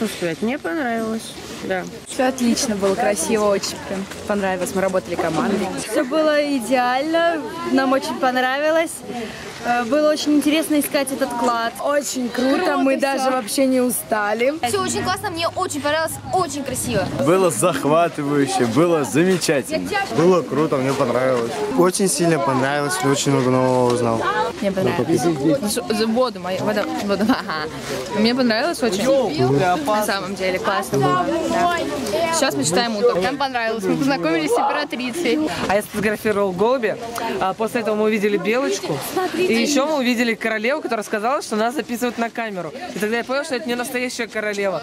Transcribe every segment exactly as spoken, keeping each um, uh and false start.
сказать, мне понравилось. Да. Все отлично было, красиво, очень прям понравилось. Мы работали командой. Все было идеально, нам очень понравилось. Было очень интересно искать этот клад. Очень круто, круто мы все. Даже вообще не устали. Все очень классно, мне очень понравилось, очень красиво. Было захватывающе, было замечательно. Было круто, мне понравилось. Очень сильно понравилось, очень много нового узнал. Мне понравилось. Воду, мою, вода, вода, ага. Мне понравилось очень. На самом деле классно было. Да. Сейчас мы читаем утро. Нам понравилось, мы познакомились с императрицей. А я сфотографировал голубя, а после этого мы увидели белочку. И еще мы увидели королеву, которая сказала, что нас записывают на камеру. И тогда я понял, что это не настоящая королева.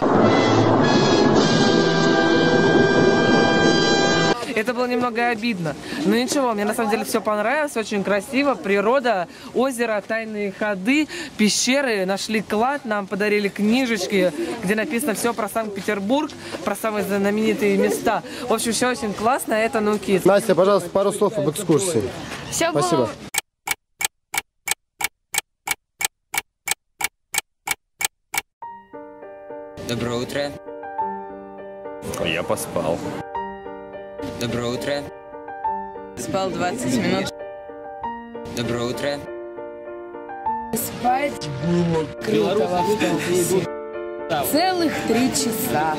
Это было немного обидно. Но ничего, мне на самом деле все понравилось, очень красиво. Природа, озеро, тайные ходы, пещеры. Нашли клад, нам подарили книжечки, где написано все про Санкт-Петербург, про самые знаменитые места. В общем, все очень классно, это Нукит. Настя, пожалуйста, пару слов об экскурсии. Все Спасибо. Было... Доброе утро. Я поспал. Доброе утро. Спал двадцать минут. Доброе утро. Спать было круто в автобусе. Целых три часа.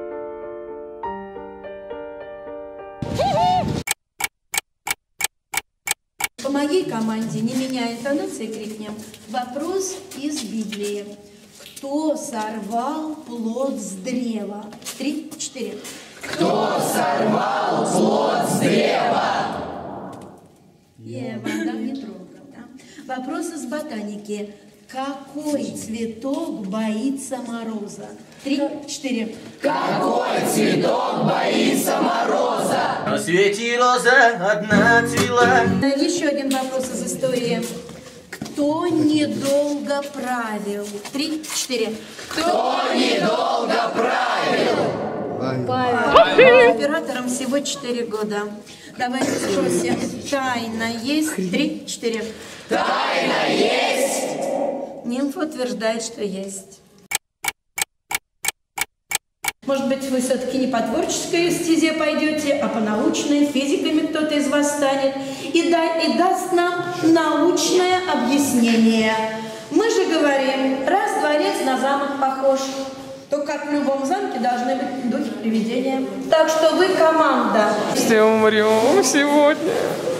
По моей команде, не меняя интонации, крикнем вопрос из Библии. Кто сорвал плод с древа? Три, четыре. Кто сорвал плод с древа? Ева, да, не трогал, да? Вопрос из ботаники. Какой цветок боится мороза? Три, четыре. Какой цветок боится мороза? На свете роза одна цвела. Еще один вопрос из истории. Кто недолго правил? Три, четыре. Кто недолго правил? Павел. Оператором всего четыре года. Давайте спросим. Тайна есть? Три, четыре. Тайна есть? Нимфа утверждает, что есть. Может быть, вы все-таки не по творческой стезе пойдете, а по научной, физиками кто-то из вас станет и, да, и даст нам научное объяснение. Мы же говорим, раз дворец на замок похож, то как в любом замке должны быть духи привидения. Так что вы команда. Все умрем сегодня.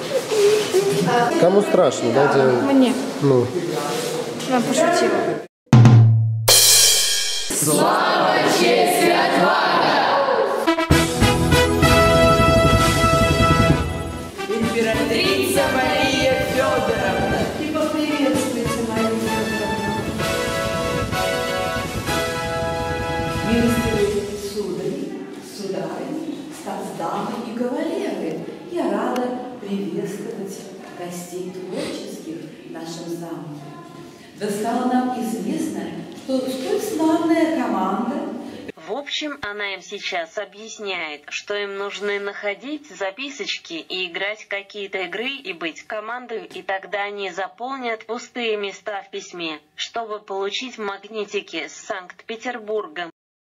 Кому страшно, дайте... Мне. Ну. Я пошутила. Слава, честь и отвага! Императрица Мария Федоровна. И поприветствуйте Марию Федоровну. Милостивые судари, сударыни, статсдамы и кавалеры, я рада приветствовать гостей творческих в нашем замке. Да стало нам известно, что столь славная команда. В общем, она им сейчас объясняет, что им нужно находить записочки и играть какие-то игры и быть командой, и тогда они заполнят пустые места в письме, чтобы получить магнитики с Санкт-Петербургом.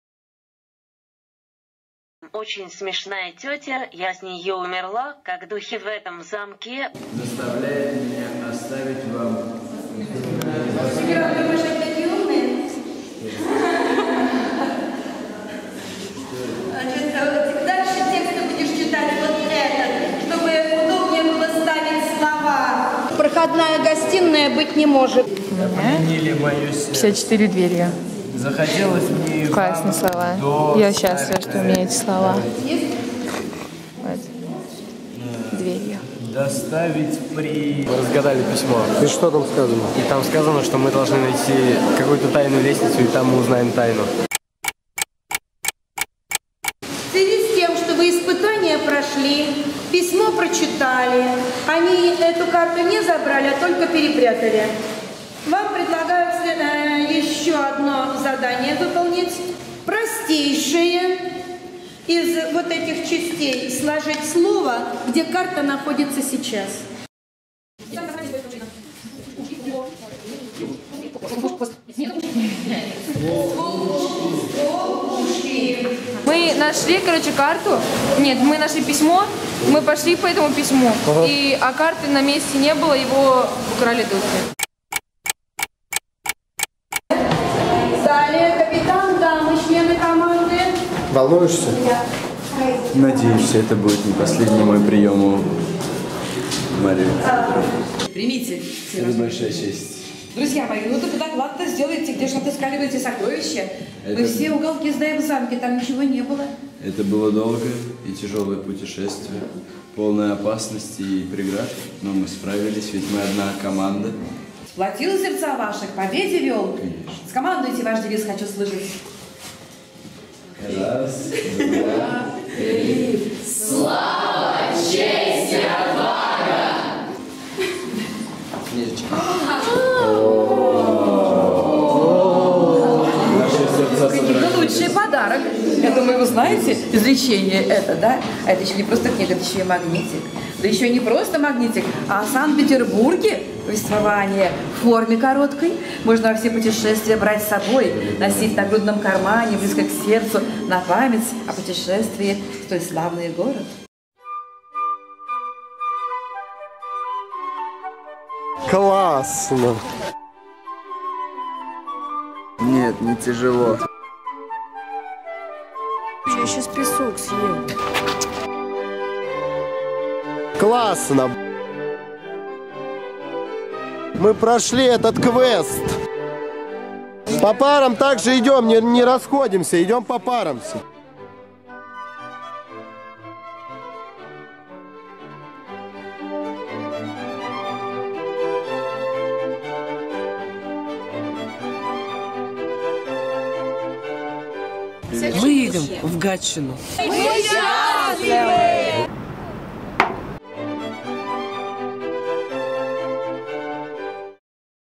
Очень смешная тетя, я с нее умерла, как духи в этом замке. Заставляет меня оставить вам... Дальше текст ты будешь читать вот этот, чтобы удобнее было ставить слова. Проходная гостиная быть не может. Объединили мое сердце. пятьдесят четыре двери. Захотелось мне... Классные слова. Я счастлива, что у меня эти слова. Вот. Дверью. Доставить при... Мы разгадали письмо. И что там сказано? И там сказано, что мы должны найти какую-то тайную лестницу, и там мы узнаем тайну. В связи с тем, что вы испытания прошли, письмо прочитали, они эту карту не забрали, а только перепрятали. Вам предлагают еще одно задание выполнить, простейшее. Из вот этих частей сложить слово, где карта находится сейчас. Слово. нашли, короче, карту. Нет, мы нашли письмо, мы пошли по этому письму. Ага. И, а карты на месте не было, его украли духи. Далее капитан, дамы, члены команды. Волнуешься? Надеюсь, это будет не последний мой прием у Марии. Примите. Это большая честь. Друзья мои, ну только доклад-то сделайте, где же отыскали вы эти сокровища. Это- Мы все уголки знаем в замке, там ничего не было. Это было долгое и тяжелое путешествие, полное опасности и преград, но мы справились, ведь мы одна команда. Сплотил сердца ваших, к победе вел. Скомандуйте ваш девиз, хочу слышать. Раз, два, три. Слава, честь и отвага! Наши сердца Какой собрались. лучший подарок. Я думаю, вы знаете, изречение это, да? А это еще не просто книга, это еще и магнитик. Да еще не просто магнитик, а о Санкт-Петербурге повествование в форме короткой. Можно во все путешествия брать с собой, носить в нагрудном кармане, близко к сердцу, на память о путешествии в столь славный город. Классно. Нет, не тяжело. Я сейчас песок съем. Классно. Мы прошли этот квест. По парам также идем, не, не расходимся, идем по парам все. Мы едем в Гатчину. Мы